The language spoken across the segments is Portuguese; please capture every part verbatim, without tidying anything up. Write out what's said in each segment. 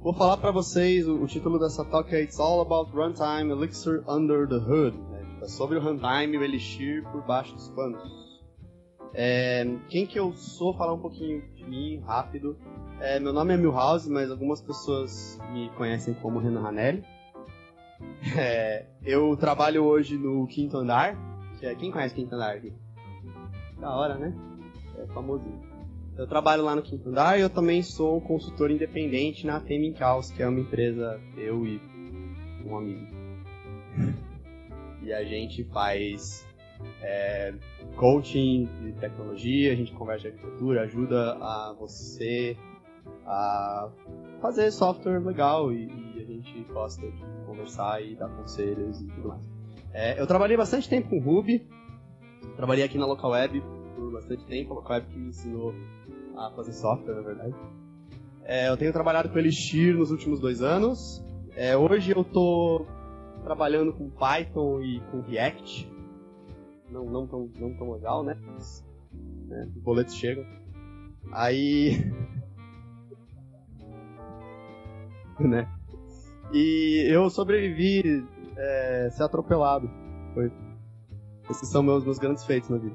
vou falar para vocês, o, o título dessa talk é It's All About Runtime Elixir Under the Hood. Né? É sobre o runtime, o Elixir por baixo dos panos. É, quem que eu sou? Falar um pouquinho de mim, rápido. É, meu nome é Milhouse, mas algumas pessoas me conhecem como Renan Ranelli. É, eu trabalho hoje no Quinto Andar. Que é, quem conhece Quinto Andar aqui? Da hora, né? É famosinho. Eu trabalho lá no Quinto Andar e eu também sou um consultor independente na Theming Chaos, que é uma empresa, eu e um amigo. E a gente faz é, coaching de tecnologia, a gente conversa de arquitetura, ajuda a você a fazer software legal e, e a gente gosta de conversar e dar conselhos e tudo mais. É, eu trabalhei bastante tempo com Ruby, trabalhei aqui na Local Web por bastante tempo, a Local Web que me ensinou a fazer software, na verdade. É, eu tenho trabalhado com Elixir nos últimos dois anos. É, hoje eu estou trabalhando com Python e com React. Não, não, tão, não tão legal, né? Mas, né? Os boletos chegam. Aí... né? E eu sobrevivi é, ser atropelado. Foi. Esses são meus, meus grandes feitos na vida.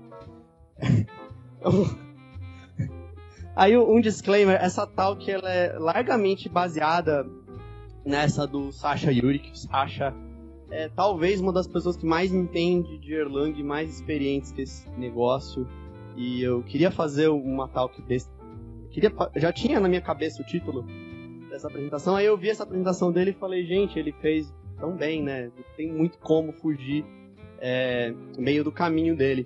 Aí um disclaimer, essa talk ela é largamente baseada nessa do Sasha Yurik. Sasha é talvez uma das pessoas que mais entende de Erlang, mais experientes com esse negócio. E eu queria fazer uma talk desse. Queria, já tinha na minha cabeça o título dessa apresentação, aí eu vi essa apresentação dele e falei, gente, ele fez tão bem, né? Não tem muito como fugir é, meio do caminho dele.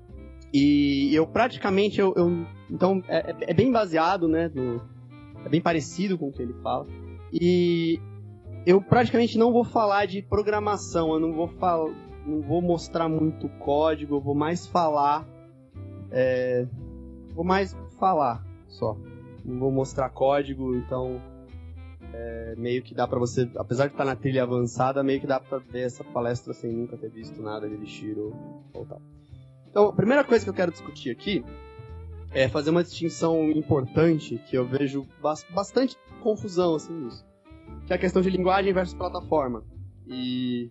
E eu praticamente, eu, eu então, é, é bem baseado, né, no, é bem parecido com o que ele fala. E eu praticamente não vou falar de programação, eu não vou, fal, não vou mostrar muito código, eu vou mais falar, é, vou mais falar só. Não vou mostrar código, então é, meio que dá pra você, apesar de estar na trilha avançada, meio que dá pra ver essa palestra sem nunca ter visto nada de Elixir ou, ou tal. Então, a primeira coisa que eu quero discutir aqui é fazer uma distinção importante, que eu vejo bastante confusão assim nisso, que é a questão de linguagem versus plataforma. E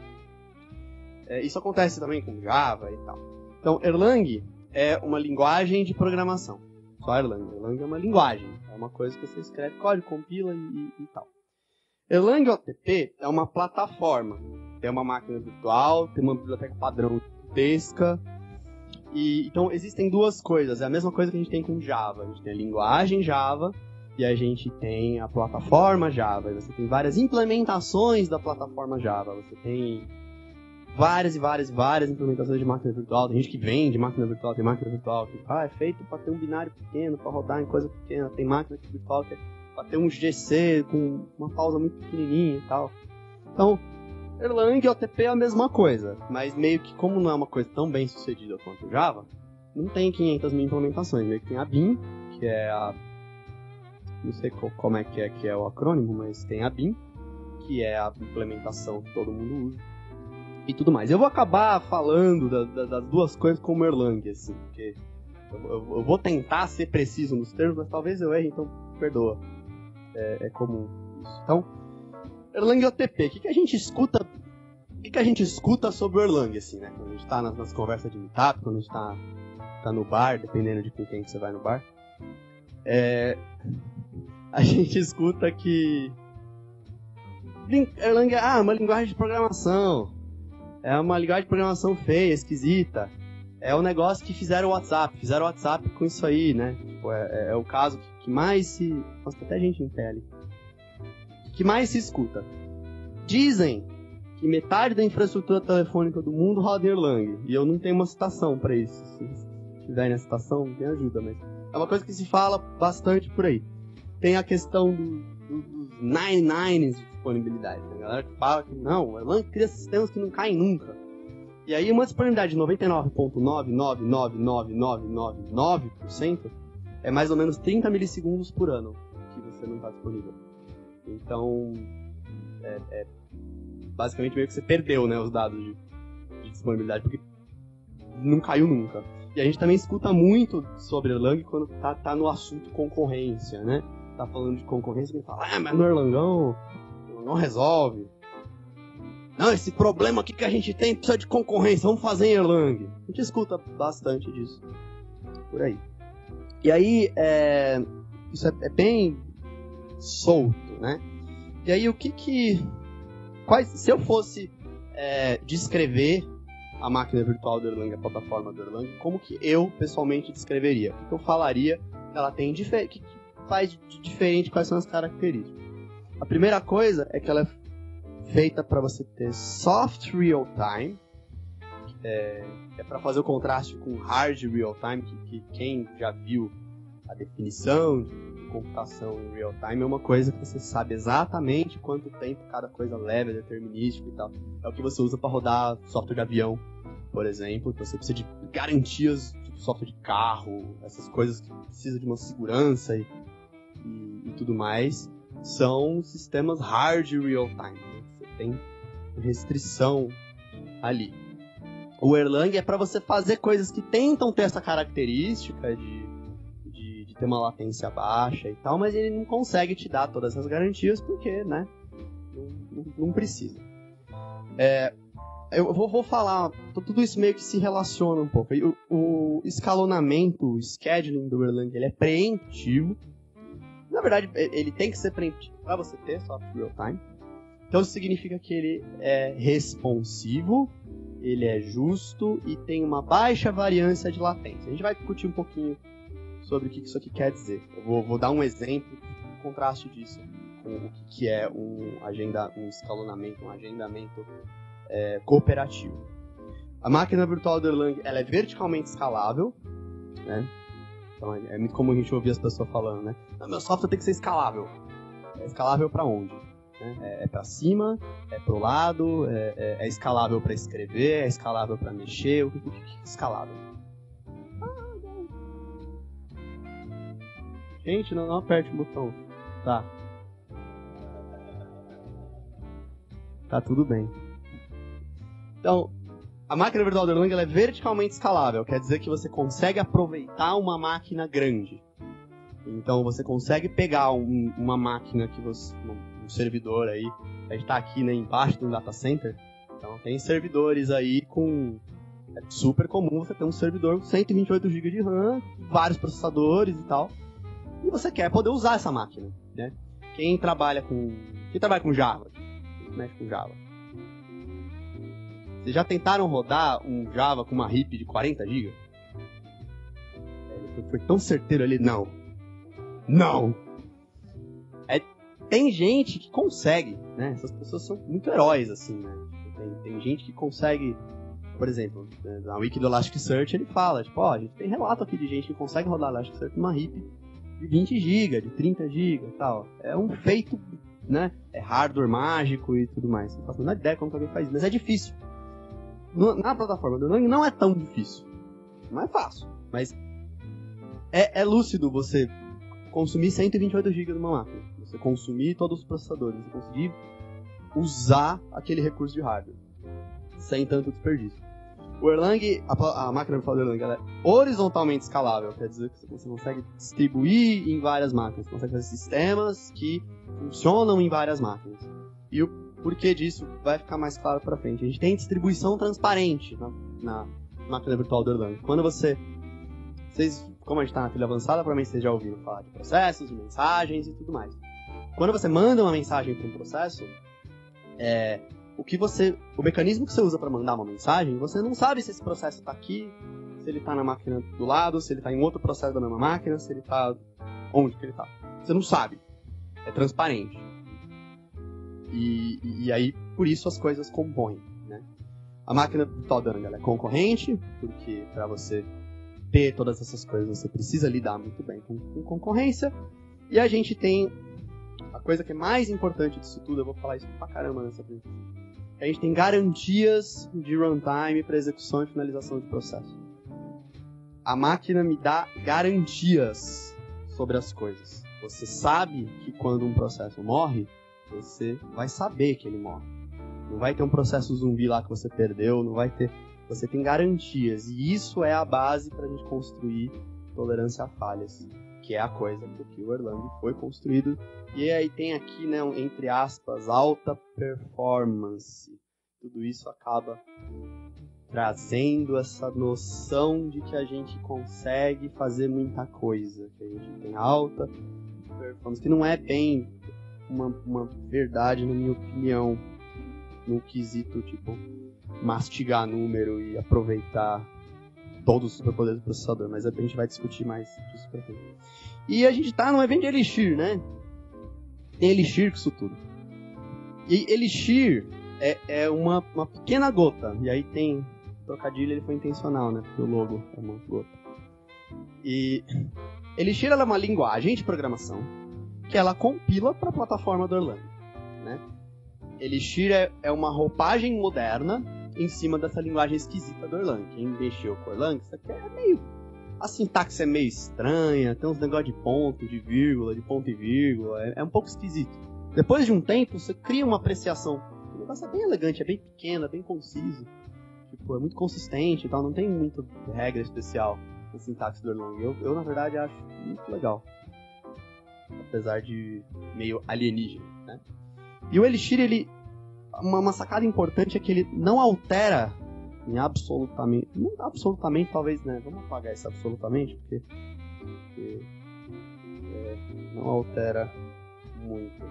é, isso acontece também com Java e tal. Então, Erlang é uma linguagem de programação. Só Erlang. Erlang é uma linguagem. É uma coisa que você escreve código, compila e, e, e tal. Erlang O T P é uma plataforma. Tem uma máquina virtual, tem uma biblioteca padrão gigantesca. E, então, existem duas coisas. É a mesma coisa que a gente tem com Java. A gente tem a linguagem Java e a gente tem a plataforma Java. Você tem várias implementações da plataforma Java. Você tem várias e várias e várias implementações de máquina virtual. Tem gente que vende máquina virtual, tem máquina virtual que ah, é feito para ter um binário pequeno, para rodar em coisa pequena. Tem máquina virtual que é para ter um G C com uma pausa muito pequenininha e tal. Então, Erlang e O T P é a mesma coisa, mas meio que como não é uma coisa tão bem sucedida quanto o Java, não tem quinhentas mil implementações. Meio que tem a B I M, que é a... não sei como é que é, que é o acrônimo, mas tem a B I M, que é a implementação que todo mundo usa. E tudo mais. Eu vou acabar falando da, da, das duas coisas como Erlang, assim, porque eu, eu, eu vou tentar ser preciso nos termos, mas talvez eu erre, então perdoa. É, é comum isso. Então, Erlang e O T P, o que, que a gente escuta? O que, que a gente escuta sobre o Erlang, assim, né? Quando a gente tá nas, nas conversas de meetup, quando a gente tá, tá no bar, dependendo de com quem que você vai no bar, é, a gente escuta que Erlang é ah, uma linguagem de programação. É uma linguagem de programação feia, esquisita. É um negócio que fizeram o WhatsApp. Fizeram o WhatsApp com isso aí, né? Tipo, é, é, é o caso que, que mais se... Nossa, tem até gente em tele. Que mais se escuta. Dizem que metade da infraestrutura telefônica do mundo roda em Erlang. E eu não tenho uma citação pra isso. Se tiver na citação, me ajuda, mas... É uma coisa que se fala bastante por aí. Tem a questão do, do, dos nine nines de disponibilidade. A galera que fala que não, o Erlang cria sistemas que não caem nunca. E aí uma disponibilidade de noventa e nove vírgula nove nove nove nove nove nove nove por cento é mais ou menos trinta milissegundos por ano que você não está disponível. Então, é, é basicamente meio que você perdeu, né, os dados de, de disponibilidade, porque não caiu nunca. E a gente também escuta muito sobre Erlang quando tá, tá no assunto concorrência, né? tá falando de concorrência, ele fala, ah, mas no Erlangão não resolve. Não, esse problema aqui que a gente tem precisa de concorrência, vamos fazer em Erlang. A gente escuta bastante disso por aí. E aí, é, isso é, é bem solto, né? E aí, o que que... Quais, se eu fosse é, descrever a máquina virtual do Erlang, a plataforma do Erlang, como que eu, pessoalmente, descreveria? O que, que eu falaria que ela tem de que, que faz de diferente, quais são as características? A primeira coisa é que ela é feita para você ter soft real-time, é, é para fazer o contraste com hard real-time, que, que quem já viu a definição de computação em real-time é uma coisa que você sabe exatamente quanto tempo cada coisa leva, é determinístico e tal. É o que você usa para rodar software de avião, por exemplo, que você precisa de garantias, tipo software de carro, essas coisas que precisam de uma segurança e, e, e tudo mais, são sistemas hard real-time, né? Você tem restrição ali. O Erlang é para você fazer coisas que tentam ter essa característica de, de, de ter uma latência baixa e tal, mas ele não consegue te dar todas essas garantias porque, né, não, não, não precisa. É, eu vou, vou falar, tudo isso meio que se relaciona um pouco. O, o escalonamento, o scheduling do Erlang, ele é preemptivo. Na verdade, ele tem que ser preemptivo para você ter software real-time. Então isso significa que ele é responsivo, ele é justo e tem uma baixa variância de latência. A gente vai discutir um pouquinho sobre o que isso aqui quer dizer. Eu vou, vou dar um exemplo, um contraste disso com o que é um, agenda, um escalonamento, um agendamento é, cooperativo. A máquina virtual do Erlang, ela é verticalmente escalável, né? Então é muito comum a gente ouvir as pessoas falando, né? Não, meu software tem que ser escalável. É escalável para onde? É, é para cima, é pro lado, é, é, é escalável para escrever, é escalável para mexer, o que, o que é escalável? Gente, não, não aperte o botão. Tá. Tá tudo bem. Então, a máquina virtual do Erlang ela é verticalmente escalável, quer dizer que você consegue aproveitar uma máquina grande. Então você consegue pegar um, uma máquina que você... um servidor aí, a gente tá aqui, né, embaixo de um data center, então tem servidores aí com... É super comum você ter um servidor com cento e vinte e oito gigas de RAM, vários processadores e tal, e você quer poder usar essa máquina, né? Quem trabalha com... Quem trabalha com Java? Quem mexe com Java? Vocês já tentaram rodar um Java com uma R I P de quarenta gigas? É, foi tão certeiro ali, não. Não! É... Tem gente que consegue, né? Essas pessoas são muito heróis, assim, né? Tem, tem gente que consegue, por exemplo, na wiki do Elasticsearch ele fala, tipo, ó, a gente tem relato aqui de gente que consegue rodar Elasticsearch numa R I P de vinte gigas, de trinta gigas e tal. É um feito, né? É hardware mágico e tudo mais. Não faço a menor ideia como que alguém faz isso, mas é difícil. Na plataforma do Erlang não é tão difícil. Não é fácil, mas é, é lúcido você consumir cento e vinte e oito gigas de uma máquina. Você consumir todos os processadores, você conseguir usar aquele recurso de hardware sem tanto desperdício. O Erlang, a, a máquina virtual do Erlang, ela é horizontalmente escalável, quer dizer que você consegue distribuir em várias máquinas, você consegue fazer sistemas que funcionam em várias máquinas. E o porquê disso vai ficar mais claro para frente. A gente tem distribuição transparente na, na máquina virtual do Erlang. Quando você... Vocês, como a gente está na trilha avançada, provavelmente vocês já ouviram falar de processos, de mensagens e tudo mais. Quando você manda uma mensagem para um processo, é, o, que você, o mecanismo que você usa para mandar uma mensagem, você não sabe se esse processo está aqui, se ele está na máquina do lado, se ele está em outro processo da mesma máquina, se ele está... Onde que ele está? Você não sabe. É transparente. E, e, e aí, por isso, as coisas compõem, né? A máquina virtual do Erlang é concorrente, porque para você ter todas essas coisas, você precisa lidar muito bem com, com concorrência. E a gente tem... A coisa que é mais importante disso tudo, eu vou falar isso pra caramba nessa apresentação. A gente tem garantias de runtime para execução e finalização de processo. A máquina me dá garantias sobre as coisas. Você sabe que quando um processo morre, você vai saber que ele morre. Não vai ter um processo zumbi lá que você perdeu, não vai ter... Você tem garantias. E isso é a base para a gente construir tolerância a falhas. que é a coisa que o Erlang foi construído. E aí tem aqui, né, um, entre aspas, alta performance. Tudo isso acaba trazendo essa noção de que a gente consegue fazer muita coisa, que a gente tem alta performance, que não é bem uma, uma verdade, na minha opinião, no quesito, tipo, mastigar número e aproveitar todos os superpoderes do processador, mas a gente vai discutir mais disso pra frente. E a gente tá num evento de Elixir, né? Tem Elixir com isso tudo. E Elixir é, é uma, uma pequena gota, e aí tem trocadilho, ele foi intencional, né? Porque o logo é uma gota. E Elixir ela é uma linguagem de programação que ela compila para a plataforma do Erlang, né? Elixir é, é uma roupagem moderna em cima dessa linguagem esquisita do Erlang. Quem mexeu com o Erlang, isso aqui é meio... A sintaxe é meio estranha, tem uns negócios de ponto, de vírgula, de ponto e vírgula, é, é um pouco esquisito. Depois de um tempo, você cria uma apreciação. O negócio é bem elegante, é bem pequeno, é bem conciso. Tipo, é muito consistente e tal, não tem muita regra especial na sintaxe do Erlang. Eu, eu, na verdade, acho muito legal. Apesar de meio alienígena, né? E o Elixir, ele... Uma, uma sacada importante é que ele não altera em absolutamente... Não absolutamente, talvez, né? Vamos apagar isso absolutamente, porque... porque é, não altera muito.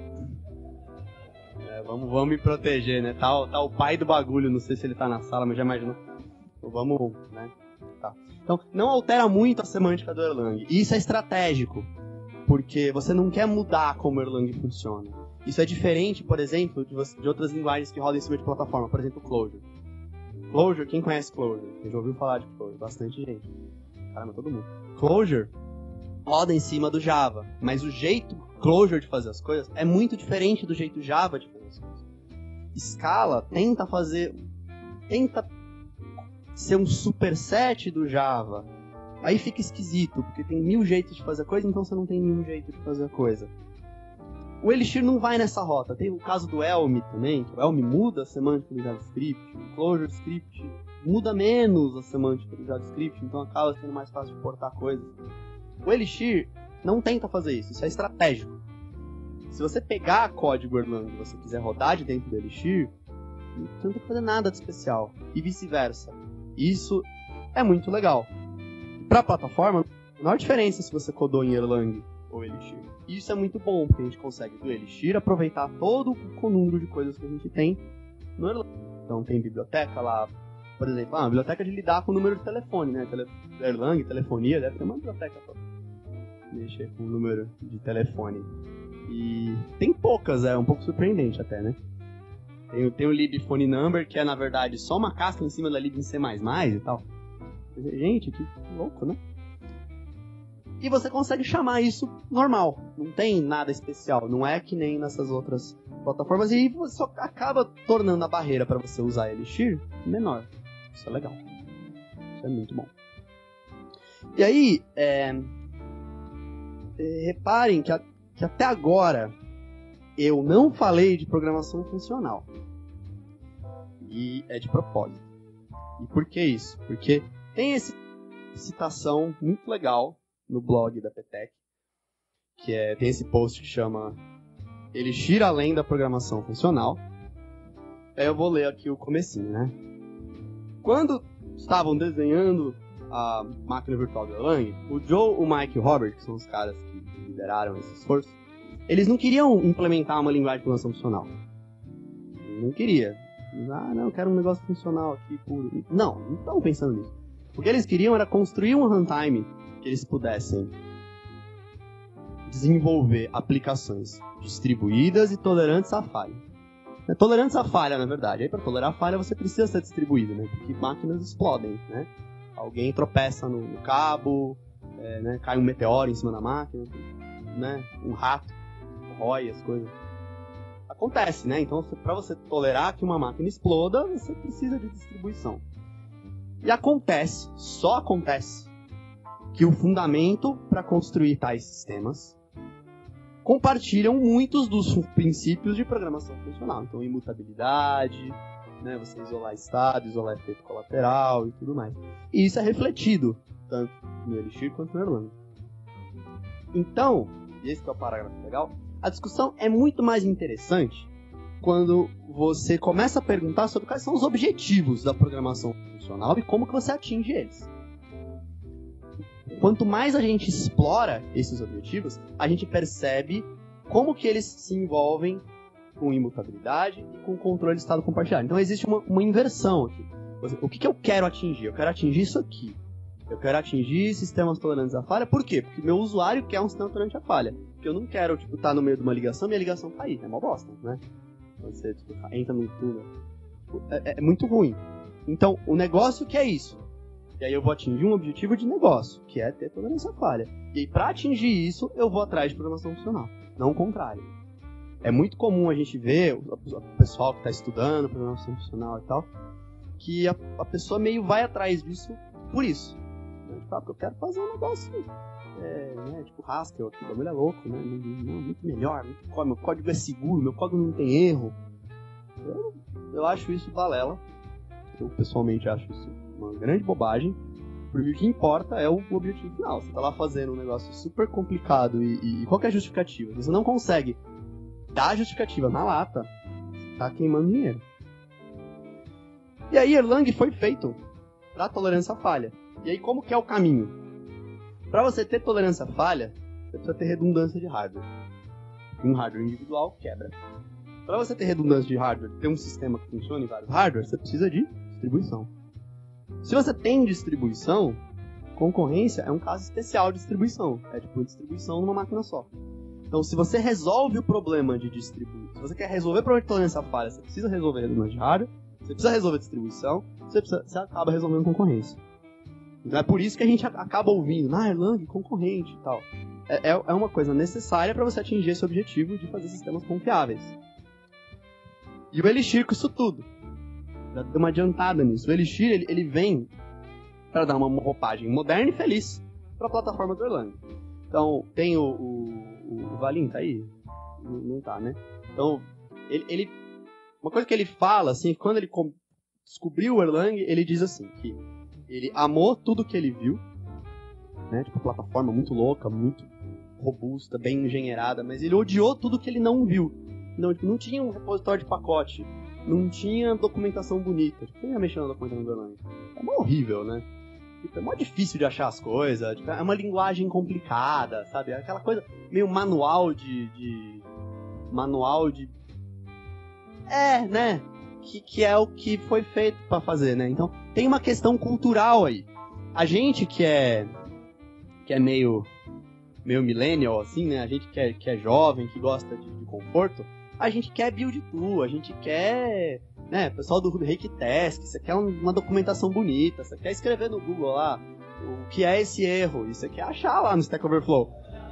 É, vamos, vamos me proteger, né? Tá, tá o pai do bagulho, não sei se ele tá na sala, mas já imagino. Então, vamos, né? Tá. Então, não altera muito a semântica do Erlang. E isso é estratégico, porque você não quer mudar como o Erlang funciona. Isso é diferente, por exemplo, de, você, de outras linguagens que rodam em cima de plataforma, por exemplo, Clojure. Clojure, quem conhece Clojure? Quem já ouviu falar de Clojure? Bastante gente. Caramba, todo mundo. Clojure roda em cima do Java, mas o jeito Clojure de fazer as coisas é muito diferente do jeito Java de fazer as coisas. Scala tenta fazer... tenta ser um superset do Java. Aí fica esquisito, porque tem mil jeitos de fazer a coisa, então você não tem nenhum jeito de fazer a coisa. O Elixir não vai nessa rota. Tem o caso do Elm também, que o Elm muda a semântica do JavaScript. O Clojure Script muda menos a semântica do JavaScript, então acaba sendo mais fácil de portar coisas. O Elixir não tenta fazer isso, isso é estratégico. Se você pegar código Erlang e você quiser rodar de dentro do Elixir, você não tem que fazer nada de especial. E vice-versa. Isso é muito legal. Para a plataforma, a maior diferença se você codou em Erlang ou Elixir. E isso é muito bom, porque a gente consegue do Elixir aproveitar todo o conúmero de coisas que a gente tem no Erlang. Então tem biblioteca lá, por exemplo, ah, uma biblioteca de lidar com o número de telefone, né? Tele... Erlang, telefonia, deve ter uma biblioteca para mexer com o número de telefone. E tem poucas, é um pouco surpreendente até, né? Tem, tem o libPhoneNumber, que é na verdade só uma casca em cima da lib em C mais mais e tal. Gente, que louco, né? E você consegue chamar isso normal, não tem nada especial, não é que nem nessas outras plataformas, e você só acaba tornando a barreira para você usar Elixir menor. Isso é legal, isso é muito bom. E aí, é, é, reparem que, a, que até agora eu não falei de programação funcional, e é de propósito. E por que isso? Porque tem essa citação muito legal no blog da P T E C, que é, tem esse post que chama Elixir além da programação funcional. Aí eu vou ler aqui o comecinho, né? Quando estavam desenhando a máquina virtual do Erlang, o Joe, o Mike e o Robert, que são os caras que lideraram esse esforço, eles não queriam implementar uma linguagem de programação funcional. Não queria. Ah, não, eu quero um negócio funcional aqui, puro. Não, não estavam pensando nisso. O que eles queriam era construir um runtime que eles pudessem desenvolver aplicações distribuídas e tolerantes à falha. É, tolerantes à falha, na verdade. Aí, para tolerar a falha, você precisa ser distribuído, né? Porque máquinas explodem, né? Alguém tropeça no, no cabo, é, né? Cai um meteoro em cima da máquina, né? Um rato rói as coisas. Acontece, né? Então, para você tolerar que uma máquina exploda, você precisa de distribuição. E acontece, só acontece, que o fundamento para construir tais sistemas compartilham muitos dos princípios de programação funcional. Então, imutabilidade, né, você isolar estado, isolar efeito colateral e tudo mais. E isso é refletido tanto no Elixir quanto no Erlang. Então, e esse que é o parágrafo legal, a discussão é muito mais interessante quando você começa a perguntar sobre quais são os objetivos da programação funcional e como que você atinge eles. Quanto mais a gente explora esses objetivos, a gente percebe como que eles se envolvem com imutabilidade e com controle de estado compartilhado. Então existe uma, uma inversão aqui. O que, que eu quero atingir? Eu quero atingir isso aqui. Eu quero atingir sistemas tolerantes à falha. Por quê? Porque o meu usuário quer um sistema tolerante à falha. Porque eu não quero, tipo, estar no meio de uma ligação e minha ligação cair. É uma bosta, né? Você tipo, entra no túnel. Tipo, é, é muito ruim. Então, o negócio que é isso. E aí eu vou atingir um objetivo de negócio, que é ter tolerância à falha. E aí, para atingir isso, eu vou atrás de programação funcional. Não o contrário. É muito comum a gente ver o pessoal que está estudando programação funcional e tal, que a, a pessoa meio vai atrás disso por isso. Né? Porque eu quero fazer um negócio, é, né, tipo Haskell, que o bagulho é louco, né? Não, muito melhor, muito, meu código é seguro, meu código não tem erro. Eu, eu acho isso balela. Eu pessoalmente acho isso uma grande bobagem, porque o que importa é o objetivo final. Você tá lá fazendo um negócio super complicado e, e qual que é a justificativa? Você não consegue dar a justificativa na lata, tá queimando dinheiro. E aí Erlang foi feito para tolerância à falha. E aí como que é o caminho? Para você ter tolerância à falha, você precisa ter redundância de hardware. Um hardware individual quebra. Para você ter redundância de hardware, ter um sistema que funcione em vários hardwares, você precisa de distribuição. Se você tem distribuição, concorrência é um caso especial de distribuição. É tipo distribuição numa máquina só. Então, se você resolve o problema de distribuir, se você quer resolver o problema de tolerância à falha, você precisa resolver redundância de hardware, você precisa resolver distribuição, você, precisa, você acaba resolvendo concorrência. Então, é por isso que a gente acaba ouvindo, na Erlang, concorrente e tal. É, é uma coisa necessária para você atingir esse objetivo de fazer sistemas confiáveis. E o Elixir com isso tudo. Já deu uma adiantada nisso. O Elixir, ele, ele vem para dar uma roupagem moderna e feliz para a plataforma do Erlang. Então, tem o, o, o Valim, tá aí? Não, não tá, né? Então, ele, ele... Uma coisa que ele fala, assim, quando ele com, descobriu o Erlang, ele diz assim, que ele amou tudo que ele viu, né? Tipo, plataforma muito louca, muito robusta, bem engenheirada, mas ele odiou tudo que ele não viu. Não, tipo, não tinha um repositório de pacote, não tinha documentação bonita. Tipo, quem ia mexer na documentação do Erlang? É mó horrível, né? Tipo, é mó difícil de achar as coisas, tipo, é uma linguagem complicada, sabe? É aquela coisa meio manual de... de manual de... É, né? Que, que é o que foi feito pra fazer, né? Então, tem uma questão cultural aí. A gente que é... que é meio... meio millennial, assim, né? A gente que é, que é jovem, que gosta de, de conforto, a gente quer build tool, a gente quer... né, pessoal do Reiktask, você quer uma documentação bonita, você quer escrever no Google lá o que é esse erro, e você quer achar lá no Stack Overflow.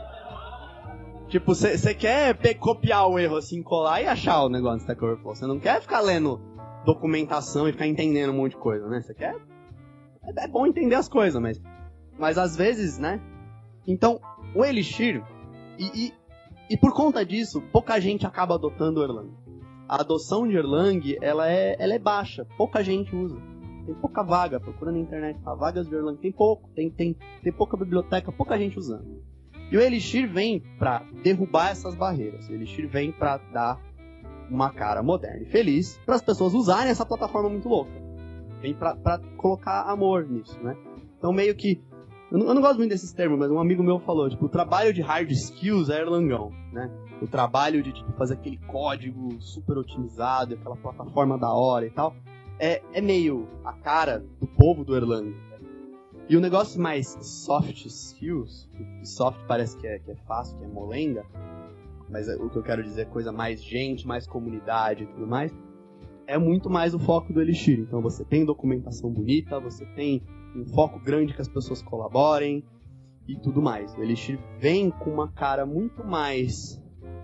Tipo, você quer copiar o erro assim, colar e achar o negócio no Stack Overflow. Você não quer ficar lendo documentação e ficar entendendo um monte de coisa, né? Você quer... É, é bom entender as coisas, mas... Mas às vezes, né? Então, o Elixir... E, e, e por conta disso, pouca gente acaba adotando o Erlang. A adoção de Erlang, ela é, ela é baixa. Pouca gente usa. Tem pouca vaga. Procura na internet, tá? Vagas de Erlang. Tem pouco. Tem, tem, tem pouca biblioteca, pouca gente usando. E o Elixir vem para derrubar essas barreiras. O Elixir vem para dar uma cara moderna e feliz para as pessoas usarem essa plataforma muito louca. Vem para colocar amor nisso, né? Então meio que... Eu não, eu não gosto muito desses termos, mas um amigo meu falou, tipo, o trabalho de hard skills é Erlangão, né? O trabalho de tipo, fazer aquele código super otimizado, aquela plataforma da hora e tal, é, é meio a cara do povo do Erlang. E o negócio mais soft skills, que soft parece que é, que é fácil, que é molenga, mas o que eu quero dizer é coisa mais gente, mais comunidade e tudo mais, é muito mais o foco do Elixir. Então você tem documentação bonita, você tem um foco grande que as pessoas colaborem e tudo mais. O Elixir vem com uma cara muito mais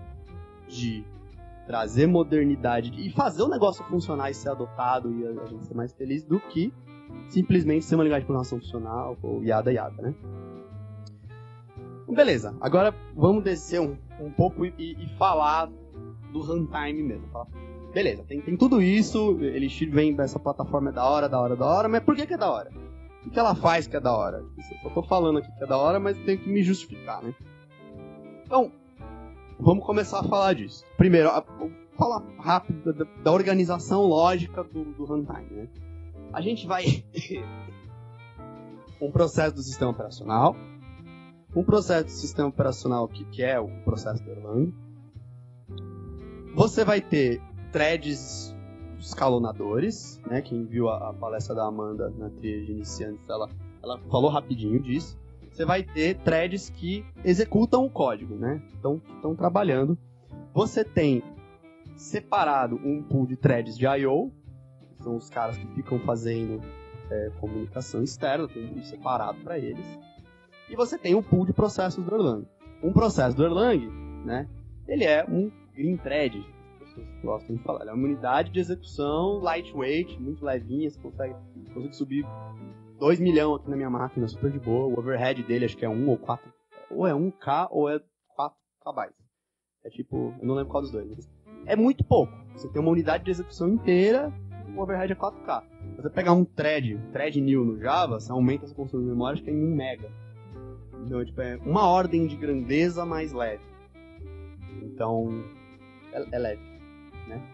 de trazer modernidade e fazer o negócio funcionar e ser adotado e a gente ser mais feliz do que simplesmente ser uma linguagem de programação funcional ou yada yada, né? Beleza, agora vamos descer um, um pouco e, e falar do runtime mesmo. Falar, beleza, tem, tem tudo isso, Elixir vem dessa plataforma é da hora, da hora, da hora, mas por que que é da hora? O que ela faz que é da hora? Eu só tô falando aqui que é da hora, mas tenho que me justificar, né? Então, vamos começar a falar disso. Primeiro, vamos falar rápido da, da organização lógica do, do runtime, né? A gente vai ter um processo do sistema operacional, um processo do sistema operacional que, que é o processo do Erlang. Você vai ter threads escalonadores, né? Quem viu a, a palestra da Amanda na trilha de iniciantes, ela, ela falou rapidinho disso. Você vai ter threads que executam o código, né? Então, que estão trabalhando. Você tem separado um pool de threads de I O, que são os caras que ficam fazendo é, comunicação externa, tem um pool separado para eles. E você tem um pool de processos do Erlang. Um processo do Erlang, né? Ele é um green thread, as pessoas gostam de falar. Ele é uma unidade de execução lightweight, muito levinha, você consegue, consegue subir dois milhões aqui na minha máquina, super de boa. O overhead dele acho que é um ou quatro, ou é um K ou é quatro kilobytes. É tipo, eu não lembro qual dos dois. Mas é muito pouco. Você tem uma unidade de execução inteira, o overhead é quatro K. Se você pegar um thread, um thread new no Java, você aumenta essa consumo de memória, acho que é em um mega. Então, tipo, é uma ordem de grandeza mais leve. Então, é, é leve, né?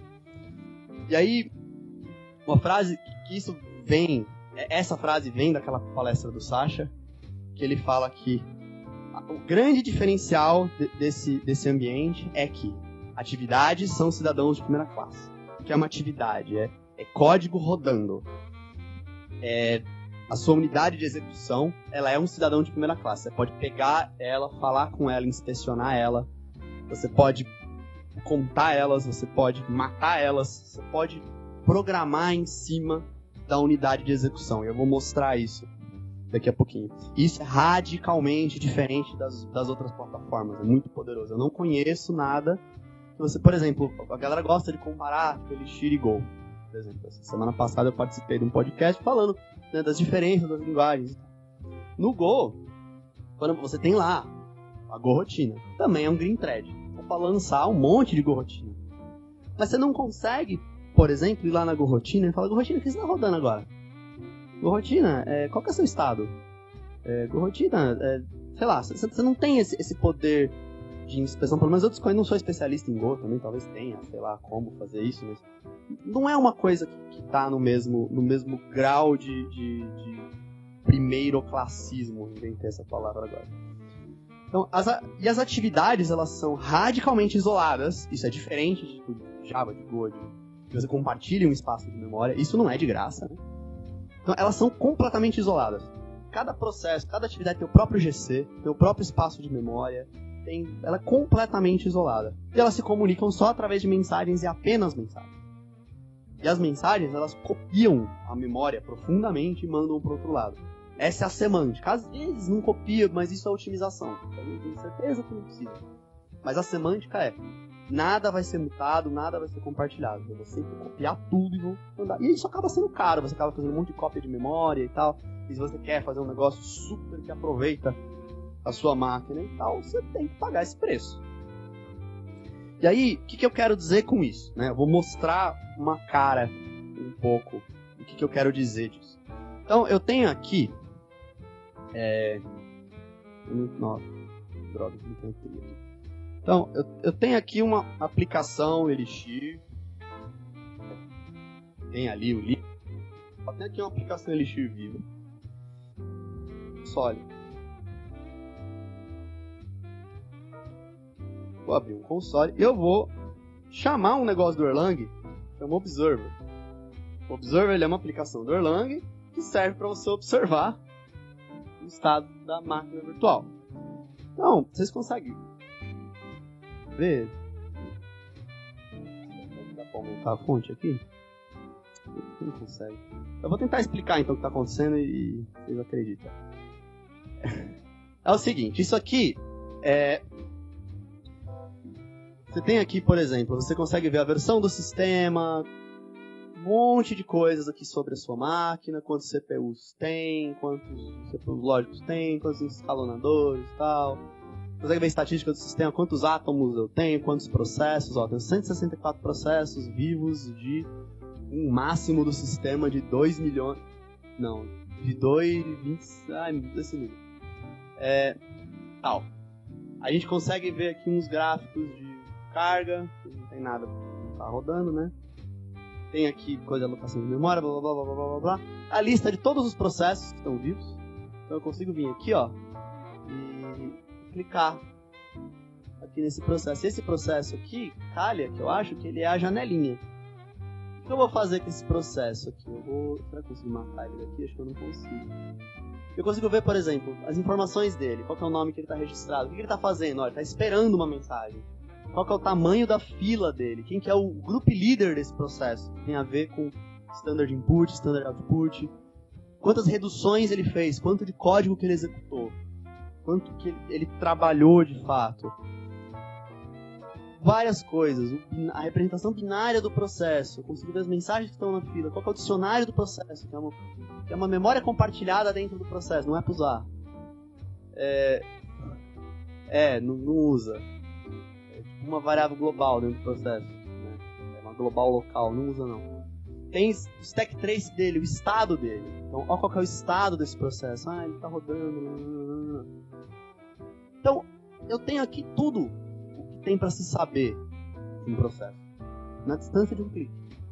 E aí, uma frase que isso vem, essa frase vem daquela palestra do Sasha, que ele fala que o grande diferencial de, desse, desse ambiente é que atividades são cidadãos de primeira classe. O que é uma atividade? É, é código rodando. É... A sua unidade de execução, ela é um cidadão de primeira classe. Você pode pegar ela, falar com ela, inspecionar ela. Você pode contar elas, você pode matar elas. Você pode programar em cima da unidade de execução. E eu vou mostrar isso daqui a pouquinho. Isso é radicalmente diferente das, das outras plataformas. É muito poderoso. Eu não conheço nada. Você, por exemplo, a galera gosta de comparar tipo, Elixir e Go. Por exemplo, essa semana passada eu participei de um podcast falando, né, das diferenças das linguagens. No Go, quando você tem lá a Go Rotina, também é um green thread. Dá pra lançar um monte de Go Rotina. Mas você não consegue, por exemplo, ir lá na Go Rotina e falar: Go Rotina, o que você está rodando agora? Go Rotina, é, qual que é o seu estado? É, Go Rotina, é, sei lá, você, você não tem esse, esse poder de inspeção. Pelo menos eu não sou especialista em Go, também talvez tenha, sei lá, como fazer isso, mas não é uma coisa que está no mesmo, no mesmo grau de, de, de primeiroclassismo, inventei essa palavra agora. Então, as, e as atividades, elas são radicalmente isoladas. Isso é diferente de, de Java, de Go, de, que você compartilha um espaço de memória. Isso não é de graça, né? Então, elas são completamente isoladas. Cada processo, cada atividade tem o próprio G C, tem o próprio espaço de memória, tem, ela é completamente isolada. E elas se comunicam só através de mensagens e apenas mensagens. E as mensagens, elas copiam a memória profundamente e mandam para o outro lado. Essa é a semântica. Às vezes não copia, mas isso é otimização. Eu tenho certeza que não precisa. Mas a semântica é: nada vai ser mutado, nada vai ser compartilhado. Eu vou sempre copiar tudo e vou mandar. E isso acaba sendo caro. Você acaba fazendo um monte de cópia de memória e tal. E se você quer fazer um negócio super que aproveita a sua máquina e tal, você tem que pagar esse preço. E aí, o que, que eu quero dizer com isso? Né? Eu vou mostrar uma cara um pouco do que, que eu quero dizer disso. Então, eu tenho aqui... É... Nossa, droga, não tenho aqui. Então, eu, eu tenho aqui uma aplicação Elixir. Tem ali o link. Tem aqui uma aplicação Elixir viva. Sólido. Vou abrir um console e eu vou chamar um negócio do Erlang, chama Observer. O Observer, ele é uma aplicação do Erlang que serve para você observar o estado da máquina virtual. Então, vocês conseguem ver? Dá para aumentar a fonte aqui? Não consegue. Eu vou tentar explicar então o que está acontecendo e vocês acreditam. É o seguinte, isso aqui é... Você tem aqui, por exemplo, você consegue ver a versão do sistema, um monte de coisas aqui sobre a sua máquina, quantos C P Us tem, quantos C P Us lógicos tem, quantos escalonadores e tal. Você consegue ver a estatística do sistema, quantos átomos eu tenho, quantos processos. Ó, tem cento e sessenta e quatro processos vivos de um máximo do sistema de dois milhões... Não, de dois... vinte... Ai, desse nível. É... Tal. A gente consegue ver aqui uns gráficos de carga, não tem nada, não tá rodando, né? Tem aqui coisa de alocação de memória, blá blá blá blá blá blá blá. A lista de todos os processos que estão vivos. Então eu consigo vir aqui, ó, e clicar aqui nesse processo. Esse processo aqui, calha, que eu acho que ele é a janelinha. O que eu vou fazer com esse processo aqui? Eu vou... Será que eu consigo matar ele daqui? Acho que eu não consigo. Eu consigo ver, por exemplo, as informações dele. Qual que é o nome que ele está registrado? O que ele está fazendo? Olha, ele está esperando uma mensagem. Qual que é o tamanho da fila dele? Quem que é o group leader desse processo? Tem a ver com standard input, standard output. Quantas reduções ele fez? Quanto de código que ele executou? Quanto que ele, ele trabalhou de fato? Várias coisas. A representação binária do processo. Eu consigo ver as mensagens que estão na fila. Qual que é o dicionário do processo? Que é uma, que é uma memória compartilhada dentro do processo. Não é para usar. É, é não, não usa. É tipo uma variável global dentro do processo. Né? É uma global local. Não usa, não. Tem o stack trace dele, o estado dele. Então, olha qual que é o estado desse processo. Ah, ele está rodando. Então, eu tenho aqui tudo tem para se saber de um processo, na distância de um clique.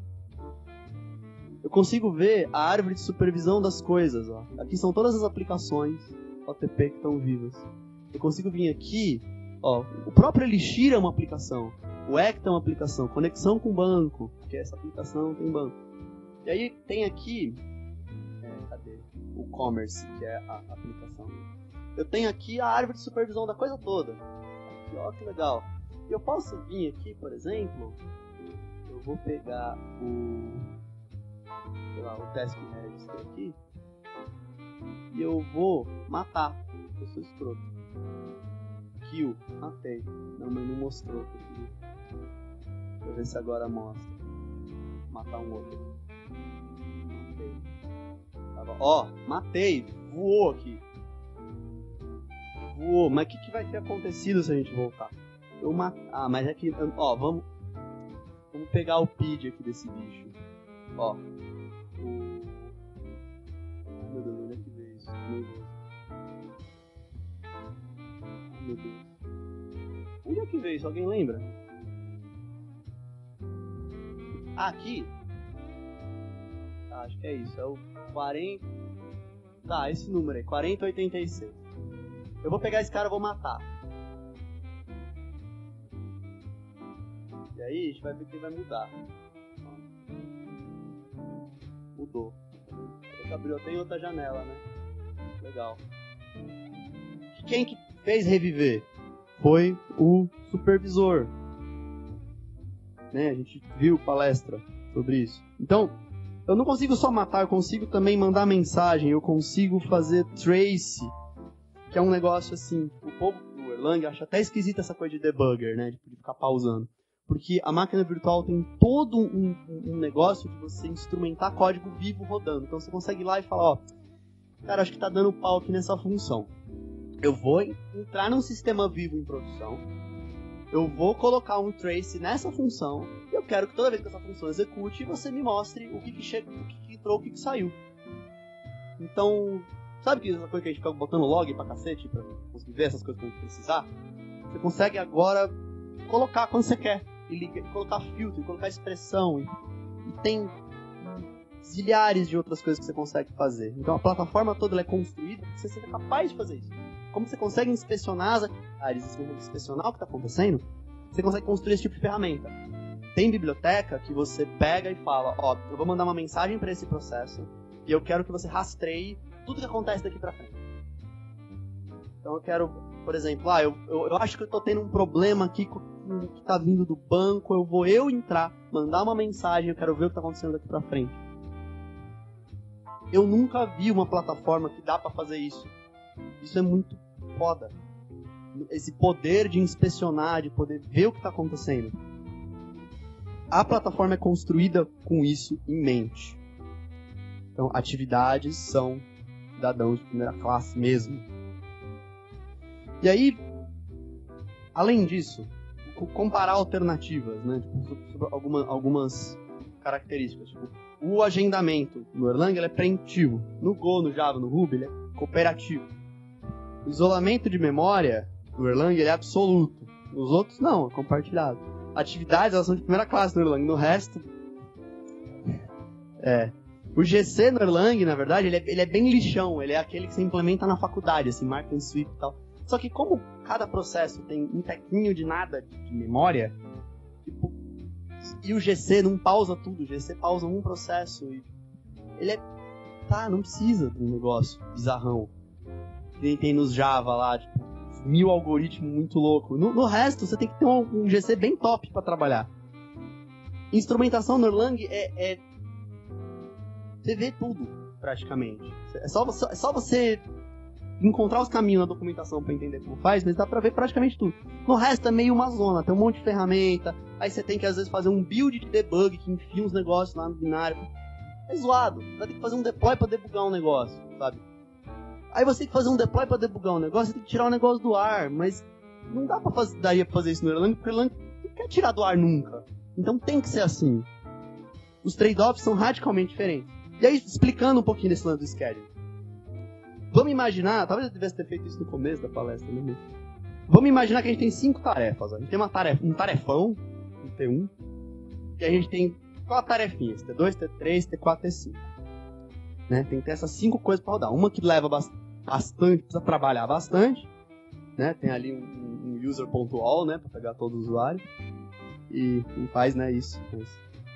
Eu consigo ver a árvore de supervisão das coisas. Ó. Aqui são todas as aplicações O T P que estão vivas. Eu consigo vir aqui, ó, o próprio Elixir é uma aplicação, o Ecta é uma aplicação, conexão com banco, porque essa aplicação tem banco. E aí tem aqui, é, cadê? O Commerce, que é a aplicação. Eu tenho aqui a árvore de supervisão da coisa toda. Aqui, ó, que legal. E eu posso vir aqui, por exemplo, eu vou pegar o, sei lá, o task register aqui e eu vou matar. Eu sou escroto. Kill, matei. Não, mas não mostrou. Deixa eu ver se agora mostra. Matar um outro. Matei. Tava... Ó, matei. Voou aqui. Voou. Mas o que, que vai ter acontecido se a gente voltar? Eu mat... Ah, mas é que... Ó, vamos... Vamos pegar o P I D aqui desse bicho. Ó. O... Meu Deus, onde é que veio isso? Meu Deus. Meu Deus. Onde é que veio isso? Alguém lembra? Ah, aqui? Ah, acho que é isso. É o quarenta... Tá, esse número aí. quarenta oitenta e seis. Eu vou pegar esse cara e vou matar. E aí a gente vai ver que ele vai mudar. Mudou. Abriu até em outra janela, né? Legal. Quem que fez reviver? Foi o supervisor. Né? A gente viu palestra sobre isso. Então, eu não consigo só matar, eu consigo também mandar mensagem, eu consigo fazer trace, que é um negócio assim, o povo do Erlang acha até esquisita essa coisa de debugger, né? De ficar pausando. Porque a máquina virtual tem todo um, um negócio de você instrumentar código vivo rodando. Então você consegue ir lá e falar, ó, cara, acho que tá dando pau aqui nessa função. Eu vou entrar num sistema vivo em produção, eu vou colocar um trace nessa função, e eu quero que toda vez que essa função execute, você me mostre o que que chega, o que que entrou, o que que saiu. Então, sabe que essa coisa que a gente fica botando log pra cacete, pra conseguir ver essas coisas que a gente precisar? Você consegue agora colocar quando você quer. E, liga, e colocar filtro, e colocar expressão, e, e tem zilhares de outras coisas que você consegue fazer. Então a plataforma toda ela é construída para que você seja capaz de fazer isso. Como você consegue inspecionar as áreas, você consegue inspecionar o que está acontecendo, você consegue construir esse tipo de ferramenta. Tem biblioteca que você pega e fala, ó, eu vou mandar uma mensagem para esse processo e eu quero que você rastreie tudo que acontece daqui para frente. Então eu quero, por exemplo, ah, eu, eu, eu acho que eu estou tendo um problema aqui com que está vindo do banco, eu vou eu entrar, mandar uma mensagem, eu quero ver o que está acontecendo daqui para frente. Eu nunca vi uma plataforma que dá para fazer isso. Isso é muito foda. Esse poder de inspecionar, de poder ver o que está acontecendo. A plataforma é construída com isso em mente. Então, atividades são cidadãos de primeira classe mesmo. E aí, além disso, comparar alternativas, né? Tipo, sobre alguma, algumas características. Tipo, o agendamento no Erlang ele é preemptivo. No Go, no Java, no Ruby, ele é cooperativo. O isolamento de memória do Erlang ele é absoluto. Nos outros, não, é compartilhado. Atividades, elas são de primeira classe no Erlang. No resto, é... O G C no Erlang, na verdade, ele é, ele é bem lixão. Ele é aquele que você implementa na faculdade, assim, marca em sweep e tal. Só que como cada processo tem um tequinho de nada de, de memória, tipo, e o G C não pausa tudo, o G C pausa um processo e ele é... Tá, não precisa de um negócio bizarrão. Que nem tem nos Java lá, tipo, mil algoritmos muito loucos. No, no resto, você tem que ter um, um G C bem top pra trabalhar. Instrumentação no Erlang é... é você vê tudo, praticamente. É só, é só você encontrar os caminhos na documentação pra entender como faz, mas dá pra ver praticamente tudo. No resto é meio uma zona, tem um monte de ferramenta, aí você tem que às vezes fazer um build de debug que enfia uns negócios lá no binário. É zoado, você vai ter que fazer um deploy pra debugar um negócio, sabe? Aí você tem que fazer um deploy pra debugar um negócio, você tem que tirar o negócio do ar, mas não dá pra fazer, daria pra fazer isso no Erlang, porque o Erlang não quer tirar do ar nunca. Então tem que ser assim. Os trade-offs são radicalmente diferentes. E aí, explicando um pouquinho desse lance do schedule. Vamos imaginar, talvez eu tivesse ter feito isso no começo da palestra, né? Vamos imaginar que a gente tem cinco tarefas. Ó. A gente tem uma tarefa, um tarefão, um T um, e a gente tem quatro tarefinhas, T dois, T três, T quatro, T cinco. Né? Tem que ter essas cinco coisas para rodar. Uma que leva bastante, precisa trabalhar bastante, né? Tem ali um, um user.all, né, para pegar todo o usuário, e não faz, né, isso. Mas...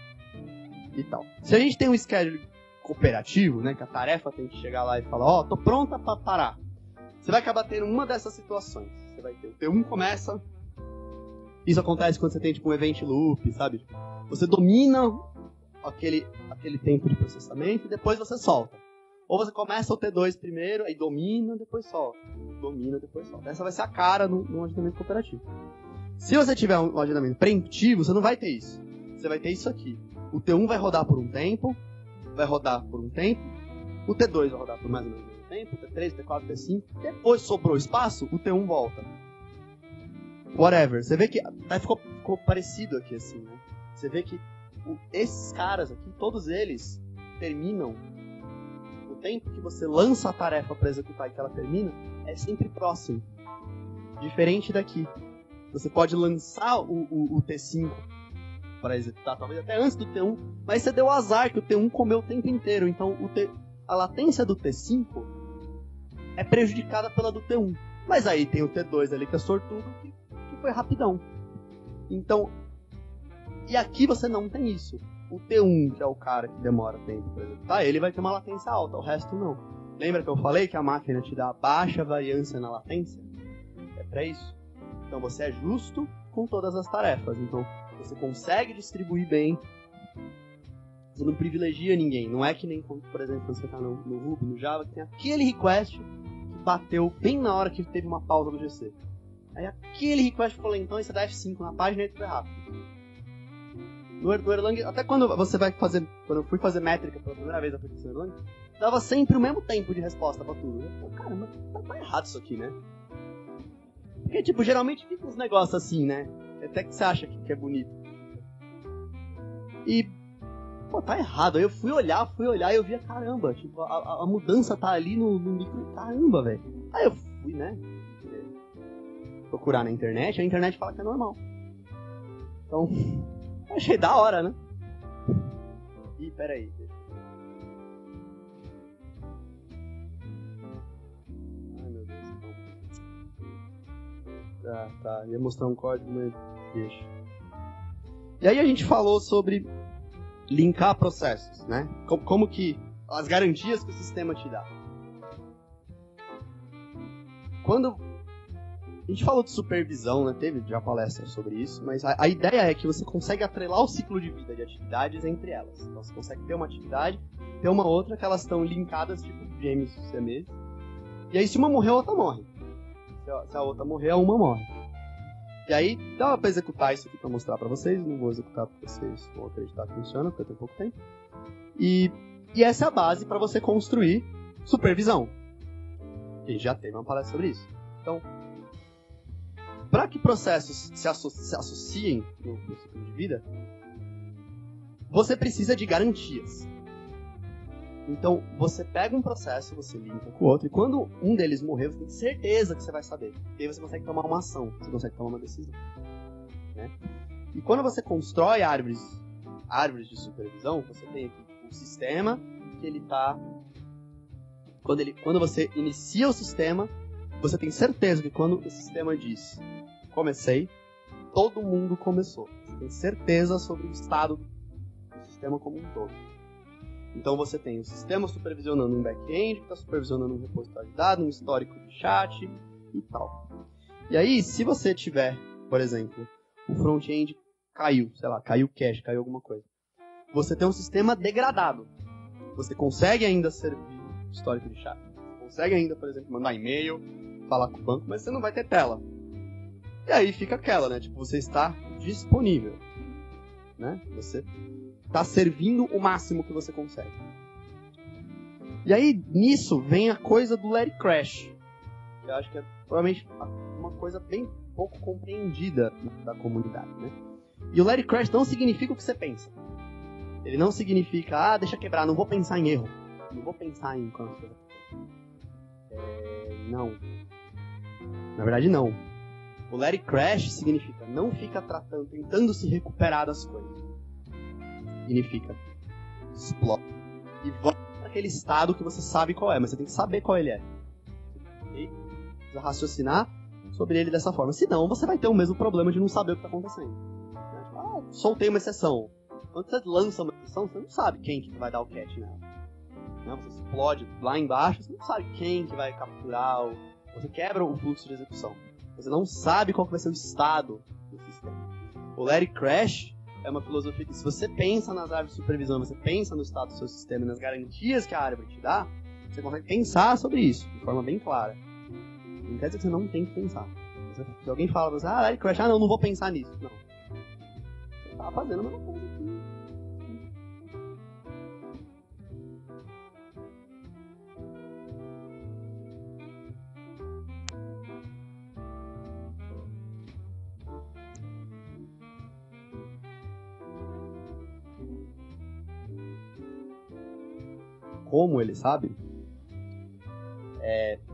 E tal. Se a gente tem um schedule cooperativo, né, que a tarefa tem que chegar lá e falar, ó, oh, tô pronta pra parar. Você vai acabar tendo uma dessas situações. Você vai ter o T um começa, isso acontece quando você tem tipo um event loop, sabe? Você domina aquele, aquele tempo de processamento e depois você solta. Ou você começa o T dois primeiro, aí domina, depois solta. Domina, depois solta. Essa vai ser a cara no, no agendamento cooperativo. Se você tiver um agendamento preemptivo, você não vai ter isso. Você vai ter isso aqui. O T um vai rodar por um tempo, vai rodar por um tempo, o T dois vai rodar por mais ou menos um tempo, o T três, o T quatro, o T cinco, depois sobrou espaço, o T um volta. Whatever. Você vê que até ficou, ficou parecido aqui assim, né? Você vê que o, esses caras aqui, todos eles terminam, o tempo que você lança a tarefa para executar e que ela termina, é sempre próximo. Diferente daqui. Você pode lançar o, o, o T cinco para executar, talvez até antes do T um, mas você deu o azar que o T um comeu o tempo inteiro, então o T... a latência do T cinco é prejudicada pela do T um. Mas aí tem o T dois ali que é sortudo, que, que foi rapidão. Então, e aqui você não tem isso. O T um, que é o cara que demora tempo para executar, ele vai ter uma latência alta, o resto não. Lembra que eu falei que a máquina te dá baixa variância na latência? É para isso. Então você é justo com todas as tarefas, então você consegue distribuir bem, você não privilegia ninguém. Não é que nem, por exemplo, quando você está no, no Ruby, no Java, que tem aquele request que bateu bem na hora que teve uma pausa do G C. Aí aquele request ficou lentão e você dá F cinco na página e tudo é rápido. No, no Erlang, até quando você vai fazer, quando eu fui fazer métrica pela primeira vez na aplicação Erlang, dava sempre o mesmo tempo de resposta pra tudo. Eu falei, caramba, tá, tá errado isso aqui, né? Porque, tipo, geralmente fica uns negócios assim, né? Até que você acha que é bonito. E, pô, tá errado. Aí eu fui olhar, fui olhar e eu via, caramba, tipo, a, a mudança tá ali no, no micro, caramba, velho. Aí eu fui, né, procurar na internet, a internet fala que é normal. Então, achei da hora, né? Ih, peraí. Ai, meu Deus, não. Tá, tá, ia mostrar um código, mas deixa. E aí a gente falou sobre linkar processos, né? Como, como que as garantias que o sistema te dá. Quando a gente falou de supervisão, né? Teve já palestra sobre isso, mas a, a ideia é que você consegue atrelar o ciclo de vida de atividades entre elas. Então você consegue ter uma atividade, ter uma outra que elas estão linkadas, tipo gêmeos siameses. E aí se uma morrer, a outra morre. Se a, se a outra morrer, a uma morre. E aí, dá pra executar isso aqui pra mostrar pra vocês. Não vou executar pra vocês vão acreditar que funciona, porque eu tenho pouco tempo. E, e essa é a base pra você construir supervisão. A gente já teve uma palestra sobre isso. Então, para que processos se, asso se associem no, no ciclo de vida, você precisa de garantias. Então, você pega um processo, você linka com o outro, e quando um deles morrer, você tem certeza que você vai saber. E aí você consegue tomar uma ação, você consegue tomar uma decisão. Né? E quando você constrói árvores, árvores de supervisão, você tem aqui um sistema que ele está... Quando, ele, quando você inicia o sistema, você tem certeza que quando o sistema diz comecei, todo mundo começou. Você tem certeza sobre o estado do sistema como um todo. Então você tem o sistema supervisionando um back-end, que está supervisionando um repositório de dados, um histórico de chat e tal. E aí, se você tiver, por exemplo, o front-end caiu, sei lá, caiu o cache, caiu alguma coisa. Você tem um sistema degradado. Você consegue ainda servir histórico de chat. Você consegue ainda, por exemplo, mandar e-mail, falar com o banco, mas você não vai ter tela. E aí fica aquela, né? Tipo, você está disponível. Né? Você está servindo o máximo que você consegue. E aí, nisso, vem a coisa do Let It Crash. Que eu acho que é provavelmente uma coisa bem pouco compreendida da comunidade, né? E o Let It Crash não significa o que você pensa. Ele não significa, ah, deixa quebrar, não vou pensar em erro. Não vou pensar em quantas coisas. É, não. Na verdade, não. O Let It Crash significa não fica tratando, tentando se recuperar das coisas. Significa explode e volta para aquele estado que você sabe qual é, mas você tem que saber qual ele é. E precisa raciocinar sobre ele dessa forma. Senão, você vai ter o mesmo problema de não saber o que está acontecendo. Ah, soltei uma exceção. Quando você lança uma exceção, você não sabe quem que vai dar o catch nela. Você explode lá embaixo, você não sabe quem que vai capturar, ou você quebra o fluxo de execução. Você não sabe qual que vai ser o estado do sistema. O Let It Crash é uma filosofia que, se você pensa nas árvores de supervisão, você pensa no estado do seu sistema e nas garantias que a árvore te dá, você consegue pensar sobre isso de forma bem clara. Não quer dizer que você não tem que pensar. Se alguém fala pra você, ah, Let It Crash, ah, não, não vou pensar nisso. Não. Você tá fazendo a mesma coisa aqui. Como ele sabe? É...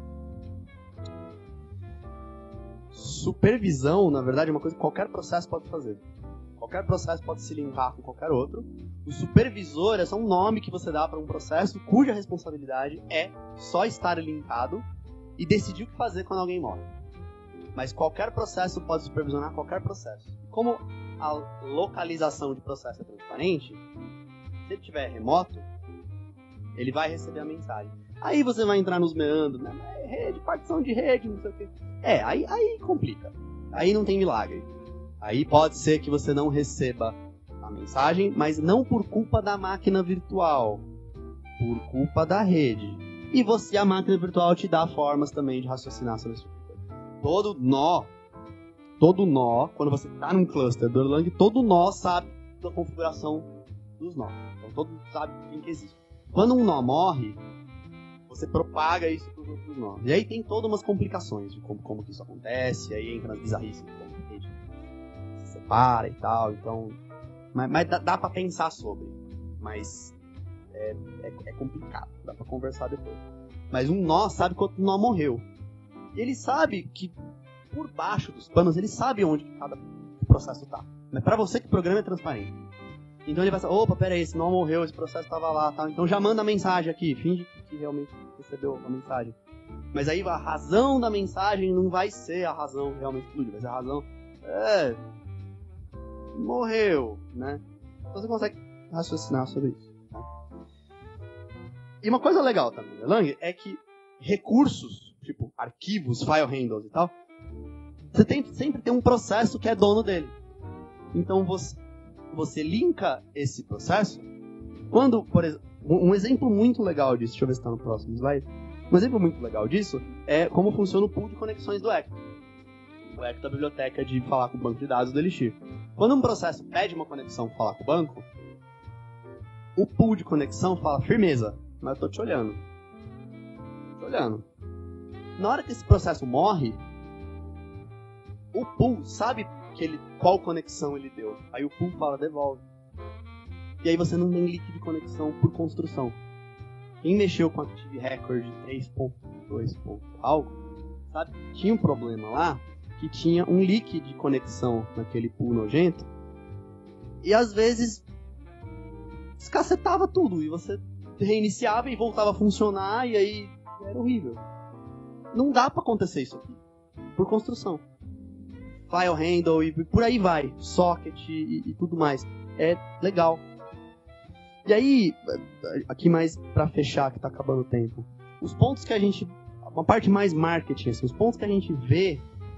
Supervisão, na verdade, é uma coisa que qualquer processo pode fazer. Qualquer processo pode se linkar com qualquer outro. O supervisor é só um nome que você dá para um processo cuja responsabilidade é só estar linkado e decidir o que fazer quando alguém morre. Mas qualquer processo pode supervisionar qualquer processo. Como a localização de processo é transparente, se ele estiver remoto, ele vai receber a mensagem. Aí você vai entrar nos meandros, né? Rede, partição de rede, não sei o quê. É, aí, aí complica. Aí não tem milagre. Aí pode ser que você não receba a mensagem, mas não por culpa da máquina virtual, por culpa da rede. E você, a máquina virtual, te dá formas também de raciocinar sobre isso. Todo nó, todo nó, quando você está num cluster do Erlang, todo nó sabe da configuração dos nós. Então todo mundo sabe quem que existe. Quando um nó morre, você propaga isso para os outros nós. E aí tem todas umas complicações de como, como que isso acontece, aí entra nas bizarrices, como a rede se separa e tal, então... Mas, mas dá, dá para pensar sobre, mas é, é, é complicado, dá para conversar depois. Mas um nó sabe quando o nó morreu. E ele sabe que, por baixo dos panos, ele sabe onde cada processo está. Mas para você que programa é transparente. Então ele vai falar, opa, pera aí, esse nó morreu, esse processo estava lá, tá? Então já manda a mensagem aqui, finge que realmente recebeu a mensagem. Mas aí a razão da mensagem não vai ser a razão que realmente explodiu, vai ser a razão, é, morreu, né? Então você consegue raciocinar sobre isso. Né? E uma coisa legal também da Erlang é que recursos, tipo arquivos, file handles e tal, você tem, sempre tem um processo que é dono dele. Então você... você linka esse processo, quando, por exemplo, um exemplo muito legal disso, deixa eu ver se está no próximo slide, um exemplo muito legal disso é como funciona o pool de conexões do Echo. O Echo é a biblioteca de falar com o banco de dados do Elixir. Quando um processo pede uma conexão para falar com o banco, o pool de conexão fala, firmeza, mas eu estou te olhando. Estou te olhando. Na hora que esse processo morre, o pool sabe que ele, qual conexão ele deu. Aí o pool fala, devolve. E aí você não tem link de conexão por construção. Quem mexeu com Active Record três ponto dois algo, sabe? Tinha um problema lá, que tinha um leak de conexão naquele pool nojento, e às vezes descacetava tudo, e você reiniciava e voltava a funcionar, e aí era horrível. Não dá pra acontecer isso aqui, por construção. File handle e por aí vai, socket e, e tudo mais. É legal. E aí, aqui mais pra fechar, que tá acabando o tempo, os pontos que a gente, uma parte mais marketing, assim, os pontos que a gente vê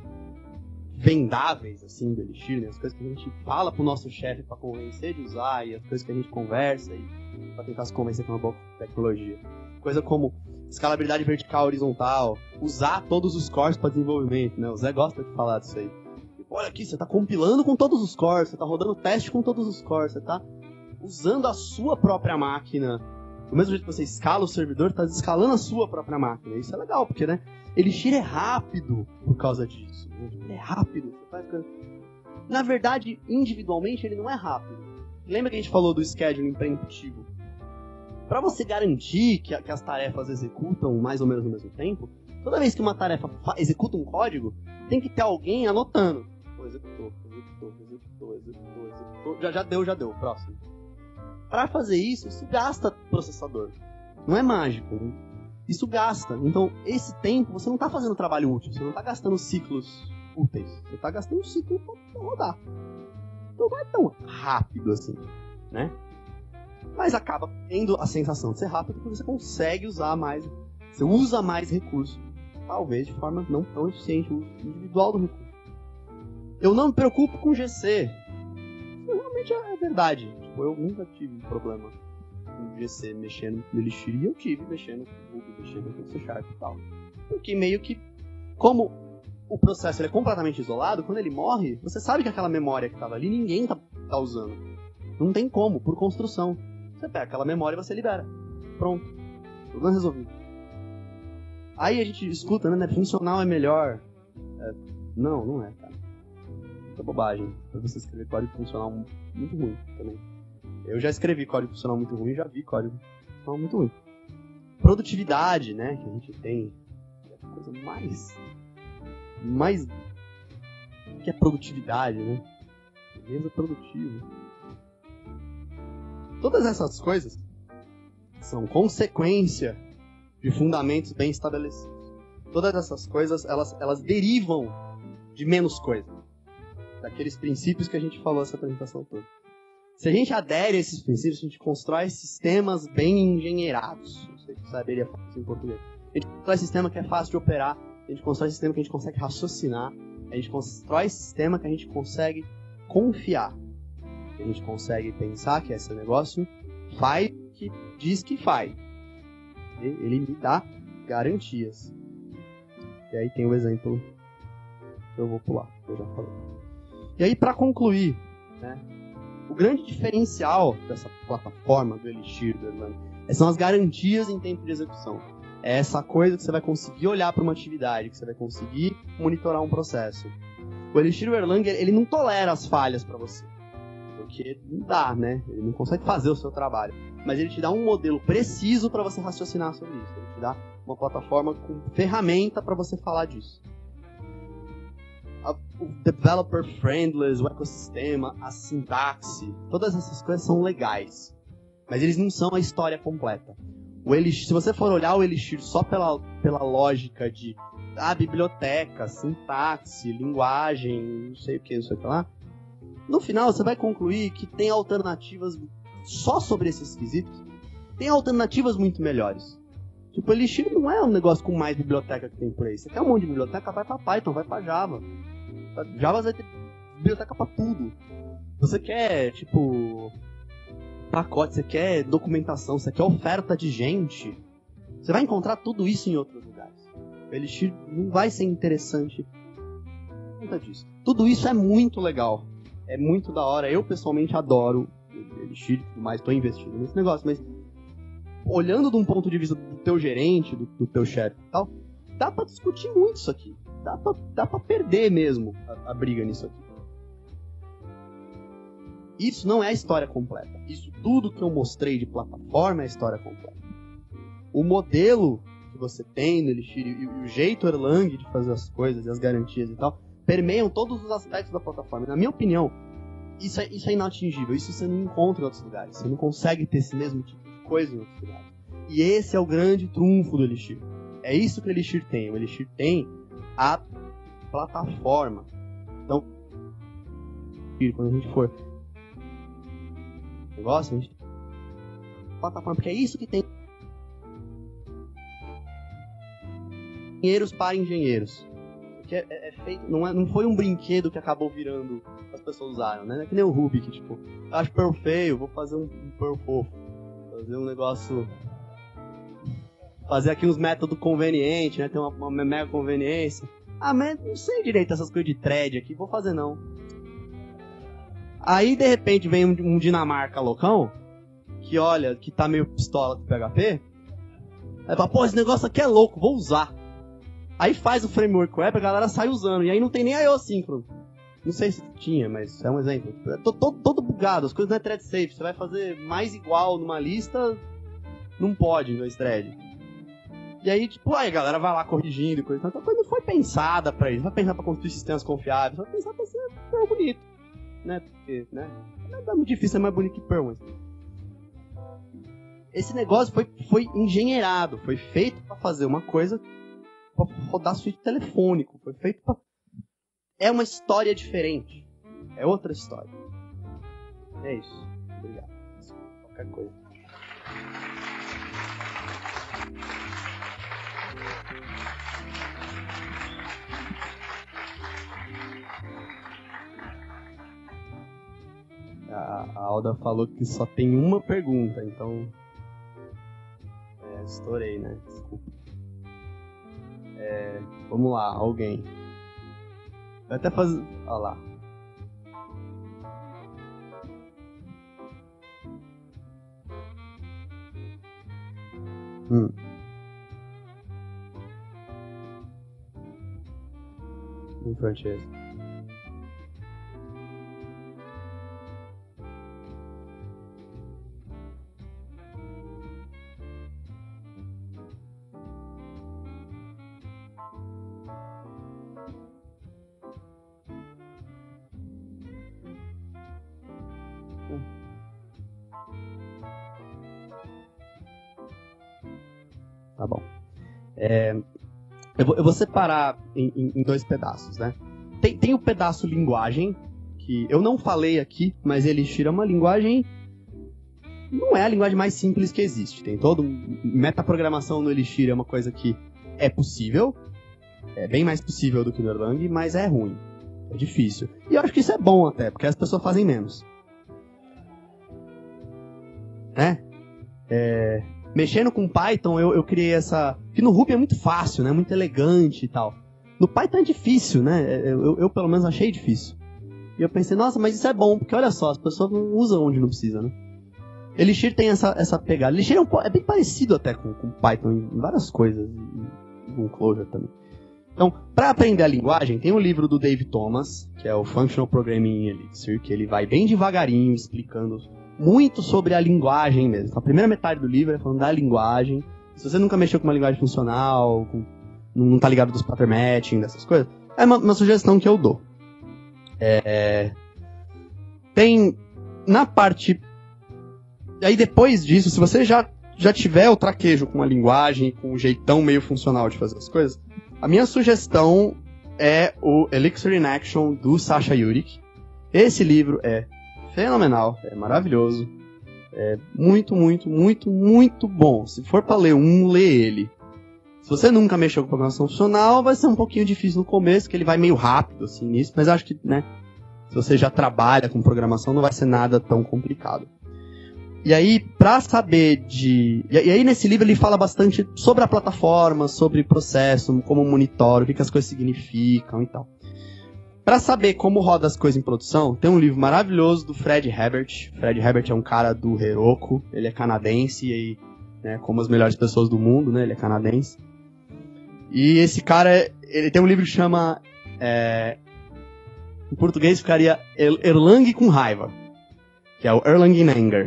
vendáveis, assim, do Elixir, né, as coisas que a gente fala pro nosso chefe pra convencer de usar, e as coisas que a gente conversa e pra tentar se convencer com uma boa tecnologia. Coisa como escalabilidade vertical horizontal, usar todos os cores para desenvolvimento, né? O Zé gosta de falar disso aí. Olha aqui, você tá compilando com todos os cores, você tá rodando teste com todos os cores, você tá usando a sua própria máquina. Do mesmo jeito que você escala o servidor, tá escalando a sua própria máquina. Isso é legal, porque, né, Elixir é rápido por causa disso. Ele é rápido. Você faz... Na verdade, individualmente, ele não é rápido. Lembra que a gente falou do scheduling preemptivo? Para você garantir que, que as tarefas executam mais ou menos no mesmo tempo, toda vez que uma tarefa executa um código, tem que ter alguém anotando. Executou, executou, executou, executou, executou. Já, já deu, já deu. Próximo. Para fazer isso, isso gasta processador. Não é mágico. Né? Isso gasta. Então, esse tempo, você não está fazendo trabalho útil. Você não está gastando ciclos úteis. Você está gastando um ciclo para rodar. Então, não é tão rápido assim, né? Mas acaba tendo a sensação de ser rápido porque você consegue usar mais, você usa mais recurso, talvez de forma não tão eficiente, o uso individual do recurso. Eu não me preocupo com G C, isso realmente é verdade. Tipo, eu nunca tive um problema com G C mexendo no Elixir, e eu tive mexendo com Ruby, mexendo com C Sharp e tal. Porque meio que, como o processo ele é completamente isolado, quando ele morre, você sabe que aquela memória que estava ali, ninguém tá, tá usando. Não tem como, por construção. Você pega aquela memória e você libera. Pronto. Problema resolvido. Aí a gente escuta, né? Funcional é melhor. É, não, não é, cara. É bobagem. Pra você escrever código funcional muito ruim também. Eu já escrevi código funcional muito ruim e já vi código funcional muito ruim. Produtividade, né? Que a gente tem. É a coisa mais... Mais... O que é produtividade, né? Beleza produtiva. Todas essas coisas são consequência de fundamentos bem estabelecidos. Todas essas coisas, elas, elas derivam de menos coisa. Daqueles princípios que a gente falou essa apresentação toda. Se a gente adere a esses princípios, a gente constrói sistemas bem engenheirados. Não sei se saberia falar isso em português. A gente constrói sistema que é fácil de operar. A gente constrói sistema que a gente consegue raciocinar. A gente constrói sistema que a gente consegue confiar. A gente consegue pensar que esse negócio faz o que diz que faz. Ele me dá garantias. E aí tem o exemplo que eu vou pular, que eu já falei. E aí, para concluir, né, o grande diferencial dessa plataforma do Elixir, do Erlang, são as garantias em tempo de execução. É essa coisa que você vai conseguir olhar para uma atividade, que você vai conseguir monitorar um processo. O Elixir e o Erlang, ele não tolera as falhas para você. Porque não dá, né? Ele não consegue fazer o seu trabalho. Mas ele te dá um modelo preciso para você raciocinar sobre isso. Ele te dá uma plataforma com ferramenta para você falar disso. O developer friendly, o ecossistema, a sintaxe, todas essas coisas são legais. Mas eles não são a história completa. O Elixir, se você for olhar o Elixir só pela, pela lógica de ah, biblioteca, sintaxe, linguagem, não sei o que, não sei o que lá, no final, você vai concluir que tem alternativas só sobre esses quesitos. Tem alternativas muito melhores. Tipo, o Elixir não é um negócio com mais biblioteca que tem por aí. Você quer um monte de biblioteca, vai pra Python, vai pra Java. Java vai ter biblioteca pra tudo. Você quer, tipo, pacote, você quer documentação, você quer oferta de gente. Você vai encontrar tudo isso em outros lugares. O Elixir não vai ser interessante por conta disso. Tudo isso é muito legal. É muito da hora. Eu, pessoalmente, adoro Elixir e tudo mais. Estou investindo nesse negócio. Mas, olhando de um ponto de vista do teu gerente, do, do teu chefe e tal, dá pra discutir muito isso aqui. Dá pra, dá pra perder mesmo a, a briga nisso aqui. Isso não é a história completa. Isso tudo que eu mostrei de plataforma é a história completa. o modelo que você tem no Elixir e o jeito Erlang de fazer as coisas e as garantias e tal, permeiam todos os aspectos da plataforma. Na minha opinião, isso é, isso é inatingível. Isso você não encontra em outros lugares. Você não consegue ter esse mesmo tipo de coisa em outros lugares. E esse é o grande trunfo do Elixir. É isso que o Elixir tem. O Elixir tem a plataforma. Então, quando a gente for negócio, a gente plataforma, porque é isso que tem. Engenheiros para engenheiros. Que é, é, é feito, não, é, não foi um brinquedo que acabou virando, as pessoas usaram, né? Não é que nem o Ruby, que tipo, acho Perl feio, vou fazer um, um Perl fofo. Fazer um negócio. Fazer aqui uns métodos convenientes, né? Tem uma, uma mega conveniência. Ah, mas não sei direito essas coisas de thread aqui, vou fazer não. Aí de repente vem um, um Dinamarca loucão, que olha, que tá meio pistola do P H P. Aí fala, pô, esse negócio aqui é louco, vou usar. Aí faz o framework web, a galera sai usando, e aí não tem nem I O assíncrono. Não sei se tinha, mas é um exemplo. É todo, todo bugado, as coisas não é thread safe. Você vai fazer mais igual numa lista, não pode em dois thread. E aí, tipo, aí a galera vai lá corrigindo e coisa. Então a coisa não foi pensada pra isso. Não vai pensar pra construir sistemas confiáveis, vai pensar pra ser Perl bonito. Né? Porque, né? Não é muito difícil, é mais bonito que Perl, mas... Esse negócio foi, foi engenheirado, foi feito pra fazer uma coisa pra rodar switch telefônico, foi feito pra... É uma história diferente, é outra história. É isso, obrigado. Qualquer coisa. A, a Alda falou que só tem uma pergunta, então... É, estourei, né? Desculpa. É, vamos lá, alguém. Vai até fazer... Olha lá. Hum. Em francês. Tá bom. É, eu, vou, eu vou separar em, em, em dois pedaços, né? Tem, tem o pedaço linguagem, que eu não falei aqui, mas Elixir é uma linguagem... Não é a linguagem mais simples que existe. Tem todo... Metaprogramação no Elixir é uma coisa que é possível. É bem mais possível do que no Erlang, mas é ruim. É difícil. E eu acho que isso é bom até, porque as pessoas fazem menos. Né? É... Mexendo com Python, eu, eu criei essa... Que no Ruby é muito fácil, né? Muito elegante e tal. No Python é difícil, né? Eu, eu, eu pelo menos achei difícil. E eu pensei, nossa, mas isso é bom, porque olha só, as pessoas não usam onde não precisa, né? Elixir tem essa, essa pegada. Elixir é, um, é bem parecido até com, com Python em várias coisas. E com Clojure também. Então, para aprender a linguagem, tem um livro do Dave Thomas, que é o Functional Programming in Elixir, que ele vai bem devagarinho explicando muito sobre a linguagem mesmo. Então, a primeira metade do livro é falando da linguagem. Se você nunca mexeu com uma linguagem funcional, com, não tá ligado dos pattern matching, dessas coisas, é uma, uma sugestão que eu dou. É, tem, na parte... Aí depois disso, se você já, já tiver o traquejo com a linguagem, com o jeitão meio funcional de fazer as coisas, a minha sugestão é o Elixir in Action do Sasha Yurik. Esse livro é fenomenal, é maravilhoso, é muito, muito, muito, muito bom. Se for para ler um, lê ele. Se você nunca mexeu com programação funcional, vai ser um pouquinho difícil no começo, que ele vai meio rápido assim nisso, mas acho que, né, se você já trabalha com programação, não vai ser nada tão complicado. E aí, pra saber de... E aí, nesse livro, ele fala bastante sobre a plataforma, sobre processo, como monitora, o que, que as coisas significam e tal. Pra saber como roda as coisas em produção, tem um livro maravilhoso do Fred Herbert. Fred Herbert é um cara do Heroku, ele é canadense, e aí, né, como as melhores pessoas do mundo, né, ele é canadense. E esse cara, ele tem um livro que chama... É, em português ficaria Erlang com raiva, que é o Erlang in Anger.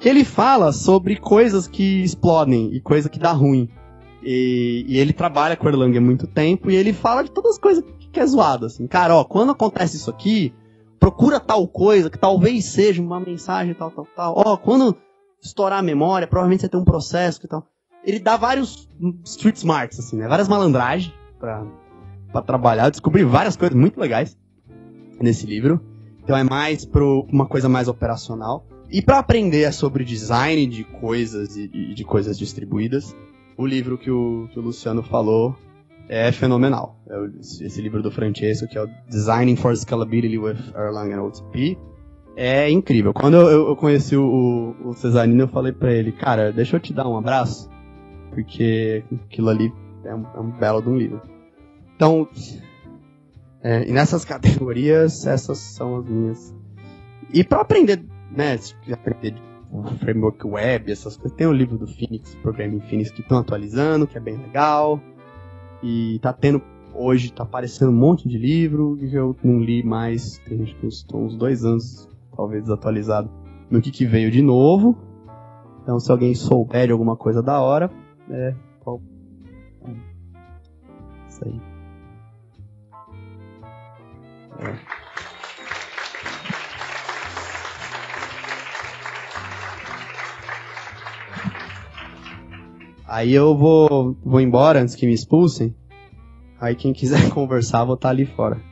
que ele fala sobre coisas que explodem e coisa que dá ruim. E, e ele trabalha com Erlang há muito tempo e ele fala de todas as coisas que é zoado, assim. Cara, ó, quando acontece isso aqui, procura tal coisa, que talvez seja uma mensagem tal, tal, tal. Ó, quando estourar a memória, provavelmente você tem um processo que tal. Ele dá vários street smarts, assim, né? Várias malandragens pra, pra trabalhar. Eu descobri várias coisas muito legais nesse livro. Então é mais pra uma coisa mais operacional. E pra aprender sobre design de coisas e, e de coisas distribuídas, o livro que o, que o Luciano falou é fenomenal. É o, esse livro do Francesco, que é o Designing for Scalability with Erlang and O T P. É incrível. Quando eu, eu conheci o, o Cesarino, eu falei pra ele, cara, deixa eu te dar um abraço, porque aquilo ali é um, é um belo de um livro. Então, é, e nessas categorias, essas são as minhas. E pra aprender, né, se quiser aprender o framework web, essas coisas, tem o livro do Phoenix, Programming Phoenix, que estão atualizando, que é bem legal. E tá tendo, hoje tá aparecendo um monte de livro, que eu não li mais, tem acho que uns, uns dois anos, talvez desatualizado, no que que veio de novo. Então, se alguém souber de alguma coisa da hora, é, qual... isso aí. É. Aí eu vou, vou embora antes que me expulsem. Aí quem quiser conversar, vou estar ali fora.